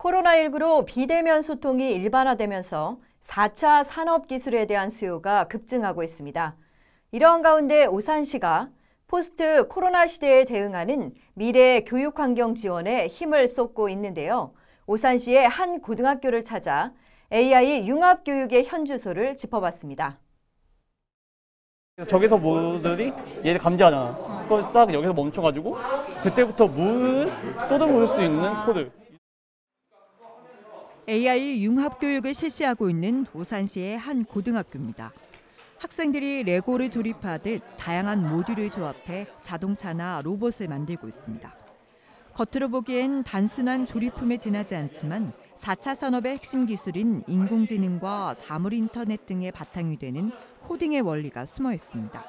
코로나19로 비대면 소통이 일반화되면서 4차 산업기술에 대한 수요가 급증하고 있습니다. 이러한 가운데 오산시가 포스트 코로나 시대에 대응하는 미래 교육환경 지원에 힘을 쏟고 있는데요. 오산시의 한 고등학교를 찾아 AI 융합교육의 현주소를 짚어봤습니다. 저기서 모들이 얘를 감지하잖아. 그럼 딱 여기서 멈춰가지고 그때부터 물을 쏟아부을 수 있는 코드. AI 융합교육을 실시하고 있는 오산시의 한 고등학교입니다. 학생들이 레고를 조립하듯 다양한 모듈을 조합해 자동차나 로봇을 만들고 있습니다. 겉으로 보기엔 단순한 조립품에 지나지 않지만 4차 산업의 핵심 기술인 인공지능과 사물 인터넷 등의 바탕이 되는 코딩의 원리가 숨어 있습니다.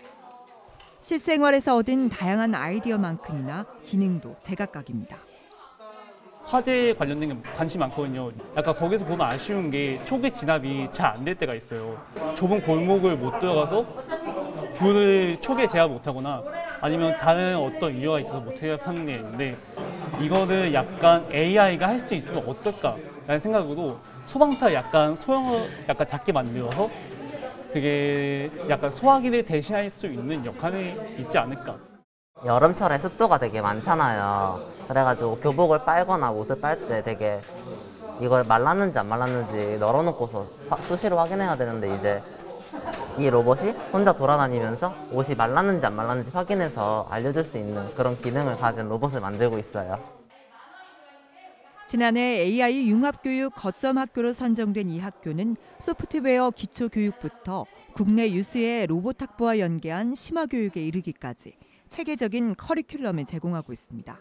실생활에서 얻은 다양한 아이디어만큼이나 기능도 제각각입니다. 화재에 관련된 게 관심이 많거든요. 약간 거기서 보면 아쉬운 게 초기 진압이 잘 안 될 때가 있어요. 좁은 골목을 못 들어가서 불을 초기에 제압 못하거나 아니면 다른 어떤 이유가 있어서 못 제압하는 게 있는데 이거를 약간 AI가 할 수 있으면 어떨까라는 생각으로 소방차 약간 소형을 약간 작게 만들어서 그게 약간 소화기를 대신할 수 있는 역할이 있지 않을까. 여름철에 습도가 되게 많잖아요. 그래가지고 교복을 빨거나 옷을 빨 때 되게 이걸 말랐는지 안 말랐는지 널어놓고서 수시로 확인해야 되는데 이제 이 로봇이 혼자 돌아다니면서 옷이 말랐는지 안 말랐는지 확인해서 알려줄 수 있는 그런 기능을 가진 로봇을 만들고 있어요. 지난해 AI 융합교육 거점 학교로 선정된 이 학교는 소프트웨어 기초교육부터 국내 유수의 로봇 학부와 연계한 심화교육에 이르기까지 체계적인 커리큘럼을 제공하고 있습니다.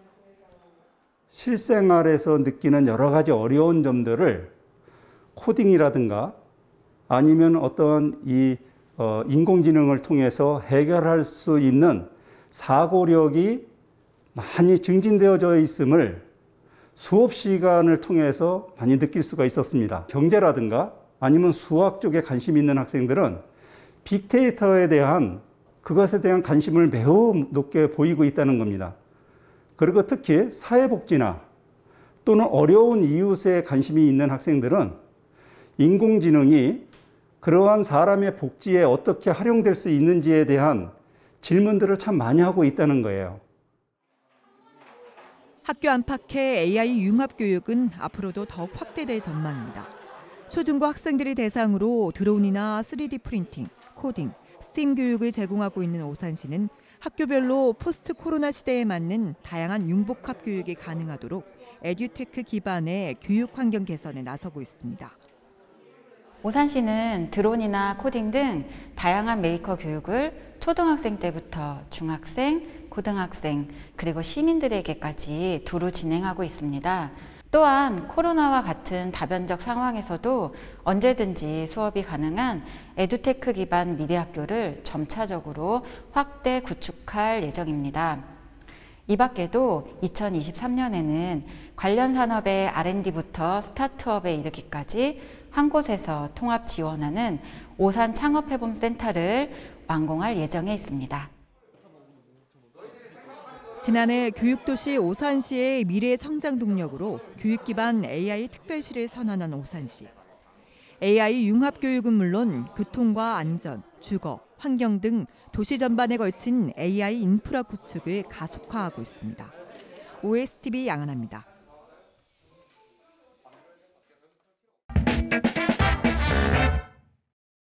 실생활에서 느끼는 여러 가지 어려운 점들을 코딩이라든가 아니면 어떤 인공지능을 통해서 해결할 수 있는 사고력이 많이 증진되어져 있음을 수업 시간을 통해서 많이 느낄 수가 있었습니다. 경제라든가 아니면 수학 쪽에 관심 있는 학생들은 빅데이터에 대한 그것에 대한 관심을 매우 높게 보이고 있다는 겁니다. 그리고 특히 사회복지나 또는 어려운 이웃에 관심이 있는 학생들은 인공지능이 그러한 사람의 복지에 어떻게 활용될 수 있는지에 대한 질문들을 참 많이 하고 있다는 거예요. 학교 안팎의 AI 융합교육은 앞으로도 더욱 확대될 전망입니다. 초중고 학생들이 대상으로 드론이나 3D 프린팅, 코딩, 스팀 교육을 제공하고 있는 오산시는 학교별로 포스트 코로나 시대에 맞는 다양한 융복합 교육이 가능하도록 에듀테크 기반의 교육 환경 개선에 나서고 있습니다. 오산시는 드론이나 코딩 등 다양한 메이커 교육을 초등학생 때부터 중학생, 고등학생, 그리고 시민들에게까지 두루 진행하고 있습니다. 또한 코로나와 같은 다변적 상황에서도 언제든지 수업이 가능한 에듀테크 기반 미래학교를 점차적으로 확대 구축할 예정입니다. 이 밖에도 2023년에는 관련 산업의 R&D부터 스타트업에 이르기까지 한 곳에서 통합 지원하는 오산 창업해봄센터를 완공할 예정에 있습니다. 지난해 교육도시 오산시의 미래 성장 동력으로 교육 기반 AI 특별시를 선언한 오산시. AI 융합교육은 물론 교통과 안전, 주거, 환경 등 도시 전반에 걸친 AI 인프라 구축을 가속화하고 있습니다. OSTV 양은하입니다.